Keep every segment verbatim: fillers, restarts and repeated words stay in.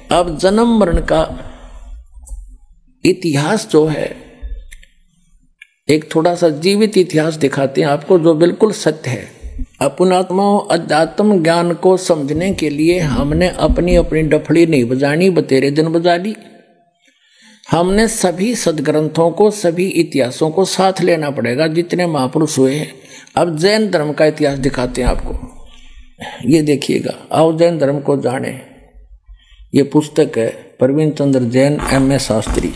अब जन्म मरण का इतिहास जो है एक थोड़ा सा जीवित इतिहास दिखाते हैं आपको, जो बिल्कुल सत्य है। अपनात्मा अध्यात्म ज्ञान को समझने के लिए हमने अपनी अपनी डफड़ी नहीं बजानी, बतेरे दिन बजा ली। हमने सभी सदग्रंथों को, सभी इतिहासों को साथ लेना पड़ेगा जितने महापुरुष हुए हैं। अब जैन धर्म का इतिहास दिखाते हैं आपको, ये देखिएगा। आओ जैन धर्म को जाने। ये पुस्तक है प्रवीण चंद्र जैन एम ए शास्त्री,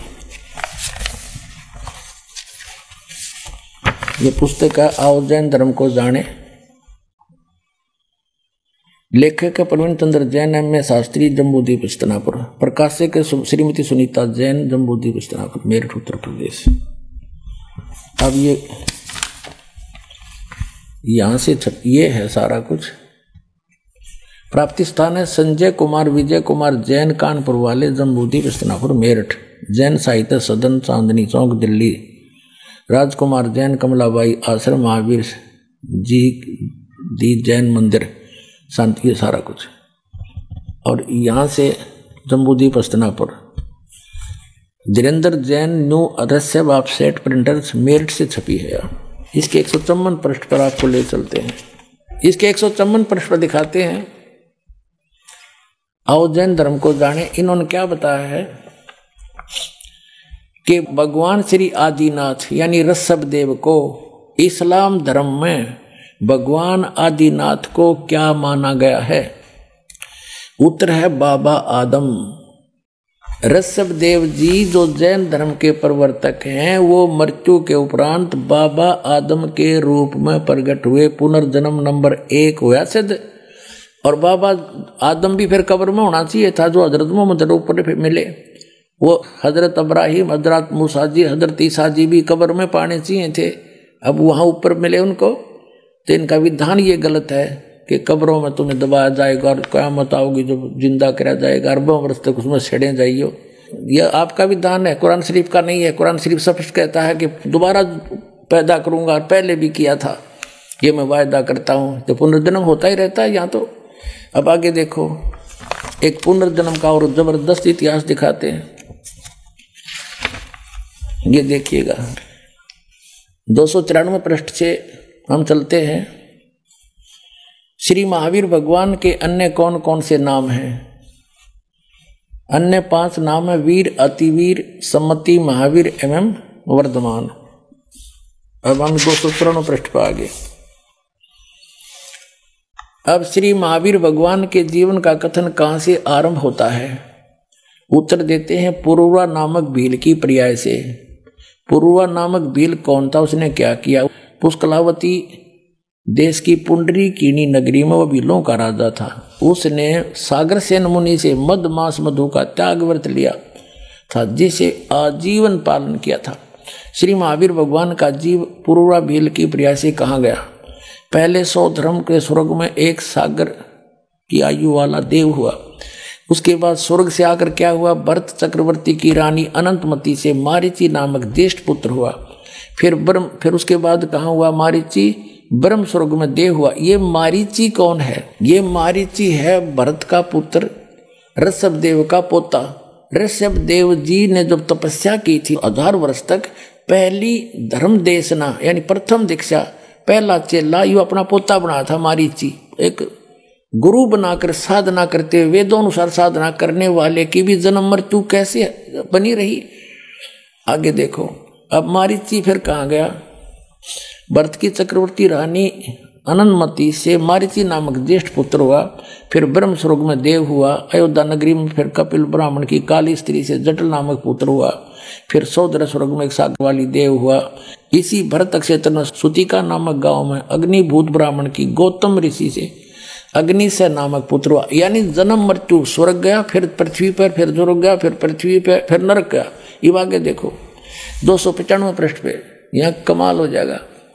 ये पुस्तक है आओ जैन धर्म को जाने। लेखक है प्रवीण चंद्र जैन एम ए शास्त्री, जम्बूद्वीप हस्तिनापुर। प्रकाशक है श्रीमती सुनीता जैन, जम्बूद्वीप हस्तिनापुर, मेरठ उत्तर प्रदेश। अब ये यहां से ये है सारा कुछ। प्राप्ति स्थान है संजय कुमार विजय कुमार जैन, कानपुर वाले, जम्बूद्वीप हस्तिनापुर, मेरठ। जैन साहित्य सदन, चांदनी चौक, दिल्ली। राजकुमार जैन, कमलाबाई आश्रम, महावीर जी दी जैन मंदिर, शांति, ये सारा कुछ। और यहाँ से जम्बूद्वीप हस्तिनापुर। धीरेन्द्र जैन न्यू अदस्य ऑफसेट प्रिंटर्स, मेरठ से छपी है। इसके एक सौ चौवन पृष्ठ पर आपको ले चलते हैं। इसके एक सौ चौवन पृष्ठ पर दिखाते हैं आओ जैन धर्म को जाने। इन्होंने क्या बताया है कि भगवान श्री आदिनाथ यानी ऋषभ देव को इस्लाम धर्म में भगवान आदिनाथ को क्या माना गया है? उत्तर है बाबा आदम। ऋषभ देव जी जो जैन धर्म के प्रवर्तक हैं, वो मृत्यु के उपरांत बाबा आदम के रूप में प्रकट हुए। पुनर्जन्म नंबर एक हुआ सिद्ध। और बाबा आदम भी फिर कब्र में होना चाहिए था, जो हजरत मोहम्मद ऊपर मिले। वो हजरत इब्राहिम, हजरत मूसा जी, हजरत ईसा जी भी कब्र में पाने चाहिए थे। अब वहाँ ऊपर मिले उनको, तो इनका विधान ये गलत है कि कब्रों में तुम्हें दबाया जाएगा और क़यामत आओगी जो जिंदा करा जाएगा, अरबों वर्ष तक उसमें छेड़े जाइयो। यह आपका विधान है, कुरान शरीफ का नहीं है। कुरान शरीफ स्पष्ट कहता है कि दोबारा पैदा करूँगा, पहले भी किया था, ये मैं वायदा करता हूँ। तो पुनर्जन्म होता ही रहता है यहाँ तो। अब आगे देखो, एक पुनर्जन्म का और जबरदस्त इतिहास दिखाते हैं। ये देखिएगा दो सौ तिरानवे पृष्ठ से हम चलते हैं। श्री महावीर भगवान के अन्य कौन कौन से नाम हैं? अन्य पांच नाम है वीर, अतिवीर, सम्मति, महावीर एवं वर्धमान। अब हम दो सौ तिरानवे पृष्ठ पर आगे। अब श्री महावीर भगवान के जीवन का कथन कहां से आरंभ होता है? उत्तर देते हैं पुरुवा नामक भील की पर्याय से। पुरुवा नामक भील कौन था? उसने क्या किया? पुष्कलावती देश की पुंडरी कीनी नगरी में वह भीलों का राजा था। उसने सागर सेन मुनि से मद मास मधु का त्याग व्रत लिया था, जिसे आजीवन पालन किया था। श्री महावीर भगवान का जीव पुरुवा भील की पर्याय से कहा गया। पहले सौ धर्म के स्वर्ग में एक सागर की आयु वाला देव हुआ। उसके बाद स्वर्ग से आकर क्या हुआ? भरत चक्रवर्ती की रानी अनंतमती से मारीची नामक ज्येष्ठ पुत्र हुआ। फिर ब्रह्म फिर उसके बाद कहाँ हुआ? मारीची ब्रह्म स्वर्ग में देव हुआ। ये मारीची कौन है? ये मारीची है भरत का पुत्र, ऋषभ देव का पोता। ऋषभ देव जी ने जब तपस्या की थी हजार वर्ष तक, पहली धर्म देशना यानी प्रथम दीक्षा, पहला चेला यू अपना पोता बनाया था मारीची। एक गुरु बनाकर साधना करते, वेदों अनुसार साधना करने वाले की भी जन्म मृत्यु कैसे बनी रही? आगे देखो। अब मारीची फिर कहाँ गया? भरत की चक्रवर्ती रानी अनंतमती से मारीची नामक ज्येष्ठ पुत्र हुआ। फिर ब्रह्म स्वर्ग में देव हुआ। अयोध्या नगरी में फिर कपिल ब्राह्मण की काली स्त्री से जटल नामक पुत्र हुआ। फिर सौदर स्वर्ग में एक सागर वाली देव हुआ। इसी भरत क्षेत्र में सुतिका नामक गांव में अग्निभूत ब्राह्मण की गौतम ऋषि से अग्नि से नामक पुत्र हुआ। यानी जन्म मृत्यु, स्वर्ग गया, फिर पृथ्वी पर, फिर स्वर्ग गया, फिर पृथ्वी पर, फिर नरक गया। ये आगे देखो दो सौ पचानवे पृष्ठ पे, यहाँ कमाल हो जाएगा।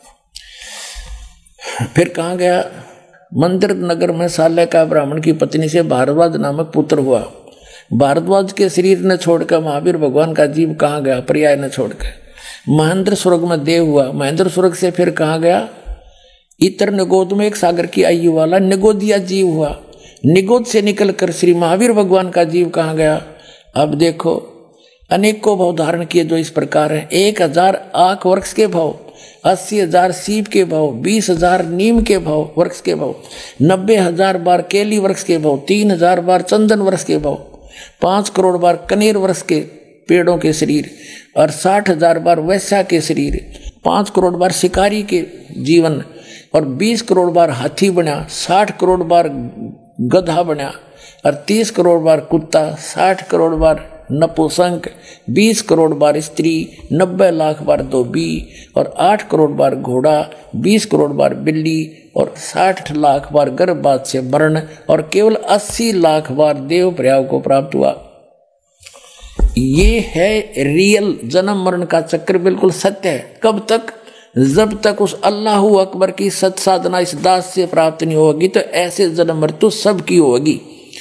फिर कहाँ गया? मंदिर नगर में साल्य का ब्राह्मण की पत्नी से भारद्वाज नामक पुत्र हुआ। भारद्वाज के शरीर ने छोड़कर महावीर भगवान का जीव कहाँ गया? पर्याय ने छोड़कर महेंद्र स्वर्ग में देव हुआ। महेंद्र स्वर्ग से फिर कहाँ गया? इतर निगोद में एक सागर की आयु वाला निगोदिया जीव हुआ। निगोद से निकलकर श्री महावीर भगवान का जीव कहाँ गया। अब देखो अनेकों भाव धारण किए जो इस प्रकार है। एक हजार आक वृक्ष के भाव, अस्सी हजार सीप के भाव, बीस हजार नीम के भाव वृक्ष के भाव, नब्बे हजार बार केली वृक्ष के भाव, तीन हजार बार चंदन वृक्ष के भाव, पांच करोड़ बार कनेर वृक्ष के पेड़ों के शरीर और साठ हजार बार वैश्या के शरीर, पांच करोड़ बार शिकारी के जीवन और बीस करोड़ बार हाथी बना, साठ करोड़ बार गधा बना और तीस करोड़ बार कुत्ता, साठ करोड़ बार नपुंसक, बीस करोड़ बार स्त्री, नब्बे लाख बार धोबी और आठ करोड़ बार घोड़ा, बीस करोड़ बार बिल्ली और साठ लाख बार गर्भपात से मरण और केवल अस्सी लाख बार देव प्रयाग को प्राप्त हुआ। ये है रियल जन्म मरण का चक्र, बिल्कुल सत्य है। कब तक? जब तक उस अल्लाहू अकबर की सत साधना इस दास से प्राप्त नहीं होगी तो ऐसे जन्म मृत्यु सबकी होगी।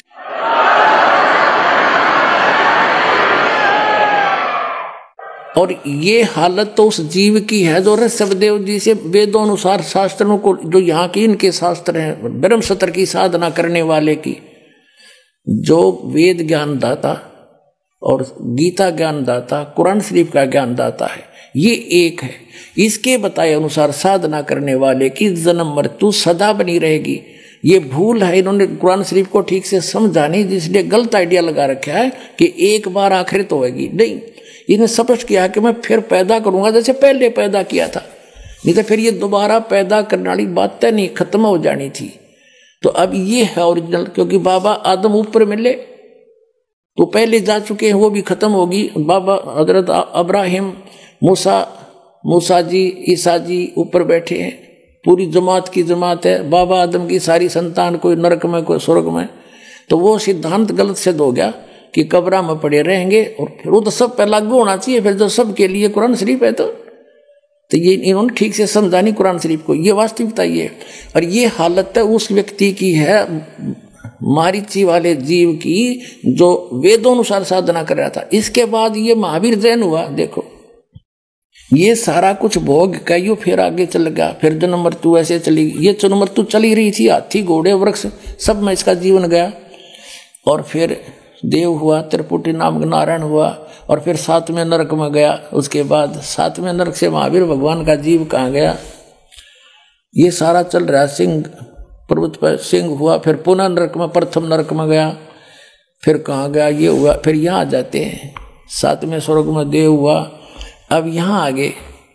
और ये हालत तो उस जीव की है जो ऋषभदेव जी से वेदों अनुसार शास्त्रों को, जो यहाँ की इनके शास्त्र हैं, ब्रह्म सत्र की साधना करने वाले की, जो वेद ज्ञान दाता और गीता ज्ञान दाता, कुरान शरीफ का ज्ञान दाता है, ये एक है। इसके बताए अनुसार साधना करने वाले की जन्म मृत्यु सदा बनी रहेगी। ये भूल है, इन्होंने कुरान शरीफ को ठीक से समझा नहीं, जिसलिए गलत आइडिया लगा रखा है कि एक बार आखिरत होगी। नहीं, इन्हें स्पष्ट किया कि मैं फिर पैदा करूंगा जैसे पहले पैदा किया था, नहीं तो फिर ये दोबारा पैदा करने वाली बातें नहीं, खत्म हो जानी थी। तो अब ये है ओरिजिनल, क्योंकि बाबा आदम ऊपर मिले तो पहले जा चुके हैं, वो भी खत्म होगी। बाबा हजरत अब्राहिम, मूसा मूसा जी, ईसा जी ऊपर बैठे हैं, पूरी जमात की जमात है। बाबा आदम की सारी संतान, कोई नरक में कोई स्वर्ग में। तो वो सिद्धांत गलत सिद्ध हो गया कि कब्र में पड़े रहेंगे, और फिर वो तो सब पे लागू होना चाहिए, फिर जो सबके लिए कुरान शरीफ है। तो तो ये इन्होंने ठीक से समझा नहीं कुरान शरीफ को, ये वास्तविकता ये। और ये हालत है उस व्यक्ति की है, मारीची वाले जीव की, जो वेदों अनुसार साधना कर रहा था। इसके बाद ये महावीर जैन हुआ। देखो ये सारा कुछ भोग का यो फिर आगे चल गया, फिर जन्म मृत्यु ऐसे चली, ये जन्म मृत्यु चली रही थी, हाथी घोड़े वृक्ष सब में इसका जीवन गया। और फिर देव हुआ, त्रिपुटी नामक नारायण हुआ, और फिर सातवें नरक में गया। उसके बाद सातवें नरक से महावीर भगवान का जीव कहाँ गया, ये सारा चल रहा। सिंह पर्वत पर सिंह हुआ, फिर पुनः नरक में, प्रथम नरक में गया, फिर कहाँ गया, ये हुआ, फिर यहाँ आ जाते हैं सातवें स्वर्ग में देव हुआ। अब यहाँ आगे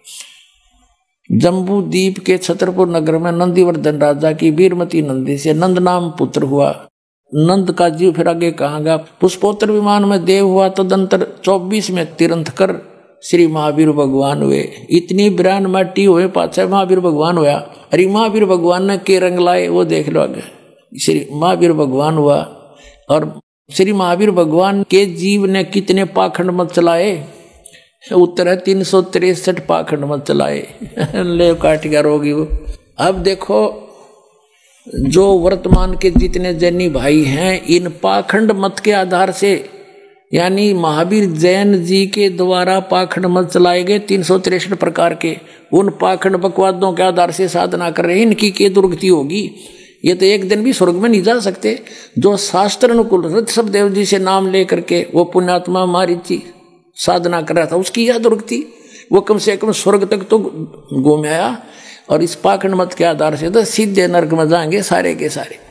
जम्बू द्वीप के छतरपुर नगर में नंदीवर्धन राजा की वीरमती नंदी से नंद नाम पुत्र हुआ। नंद का जीव फिर आगे कहाँ गया, पुष्पोत्तर विमान में देव हुआ। तदंतर चौबीस में तीर्थंकर श्री महावीर भगवान हुए। इतनी बिरान माटी हुए, पाछे महावीर भगवान हुआ। अरे महावीर भगवान ने के रंग लाए वो देख लो आगे। श्री महावीर भगवान हुआ, और श्री महावीर भगवान के जीव ने कितने पाखंड मत चलाए। उत्तर है तीन सौ तिरसठ पाखंड मत चलाए। ले काट गया रोगी वो। अब देखो जो वर्तमान के जितने जैनी भाई हैं, इन पाखंड मत के आधार से, यानी महावीर जैन जी के द्वारा पाखंड मत चलाए गए तीन सौ तिरसठ प्रकार के, उन पाखंड बकवादों के आधार से साधना कर रहे हैं। इनकी क्या दुर्गति होगी, ये तो एक दिन भी स्वर्ग में नहीं जा सकते। जो शास्त्र अनुकूल ऋषभदेव जी से नाम लेकर के वो पुण्यात्मा मारीची साधना कर रहा था, उसकी यह दुर्गति, वो कम से कम स्वर्ग तक तो घूम आया। और इस पाखंड मत के आधार से तो सीधे नरक में जाएंगे सारे के सारे।